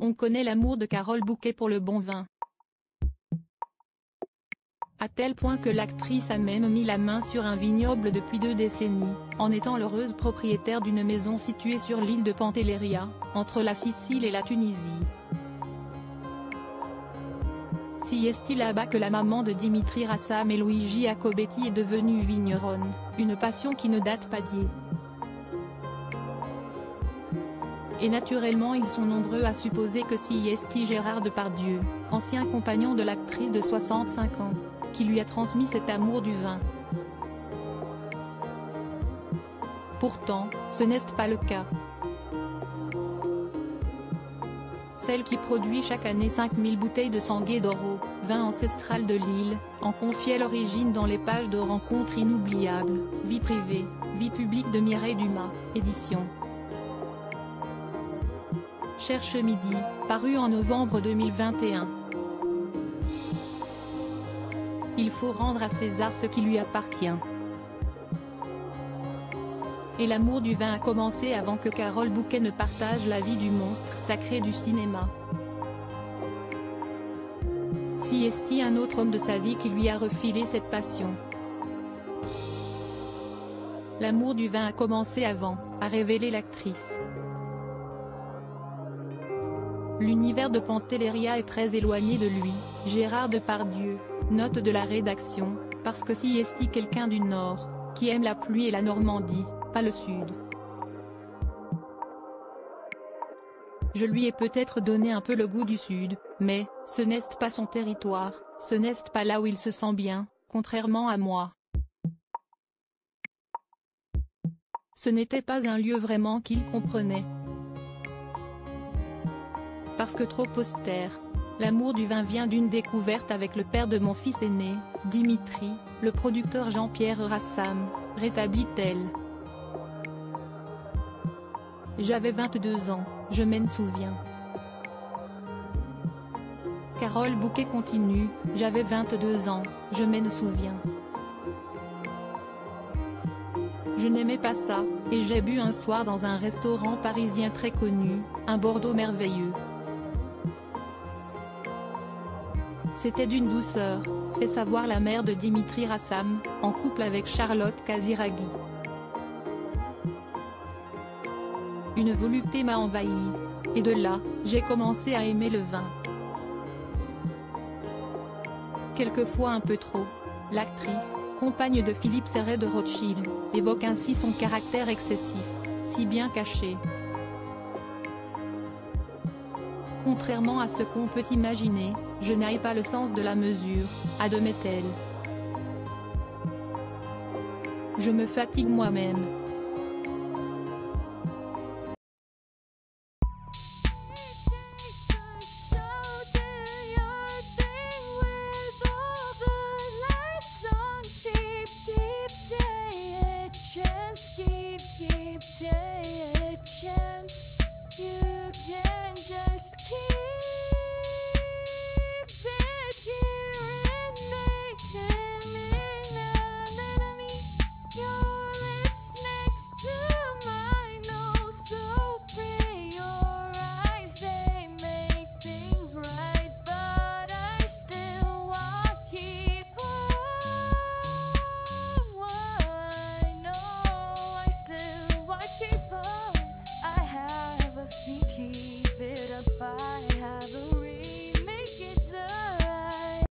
On connaît l'amour de Carole Bouquet pour le bon vin. À tel point que l'actrice a même mis la main sur un vignoble depuis 2 décennies, en étant l'heureuse propriétaire d'une maison située sur l'île de Pantelleria, entre la Sicile et la Tunisie. Si est-il là-bas que la maman de Dimitri Rassam et Luigi Jacobetti est devenue vigneronne, une passion qui ne date pas d'hier. Et naturellement ils sont nombreux à supposer que si est Gérard Depardieu, ancien compagnon de l'actrice de 65 ans, qui lui a transmis cet amour du vin. Pourtant, ce n'est pas le cas. Celle qui produit chaque année 5000 bouteilles de Sanguet d'Oro, vin ancestral de l'île, en confiait l'origine dans les pages de Rencontres inoubliables, Vie privée, vie publique de Mireille Dumas, édition. Cherche Midi, paru en novembre 2021. Il faut rendre à César ce qui lui appartient. Et l'amour du vin a commencé avant que Carole Bouquet ne partage la vie du monstre sacré du cinéma. Si est-il un autre homme de sa vie qui lui a refilé cette passion? L'amour du vin a commencé avant, a révélé l'actrice. L'univers de Pantelleria est très éloigné de lui, Gérard Depardieu, note de la rédaction, parce que si est quelqu'un du Nord, qui aime la pluie et la Normandie, pas le Sud. Je lui ai peut-être donné un peu le goût du Sud, mais, ce n'est pas son territoire, ce n'est pas là où il se sent bien, contrairement à moi. Ce n'était pas un lieu vraiment qu'il comprenait. Parce que trop austère. L'amour du vin vient d'une découverte avec le père de mon fils aîné, Dimitri, le producteur Jean-Pierre Rassam, rétablit-elle. J'avais 22 ans, je m'en souviens. Carole Bouquet continue, j'avais 22 ans, je m'en souviens. Je n'aimais pas ça, et j'ai bu un soir dans un restaurant parisien très connu, un Bordeaux merveilleux. C'était d'une douceur, fait savoir la mère de Dimitri Rassam, en couple avec Charlotte Casiraghi. Une volupté m'a envahi. Et de là, j'ai commencé à aimer le vin. Quelquefois un peu trop. L'actrice, compagne de Philippe Serret de Rothschild, évoque ainsi son caractère excessif, si bien caché. Contrairement à ce qu'on peut imaginer, je n'ai pas le sens de la mesure, admet-elle. Je me fatigue moi-même.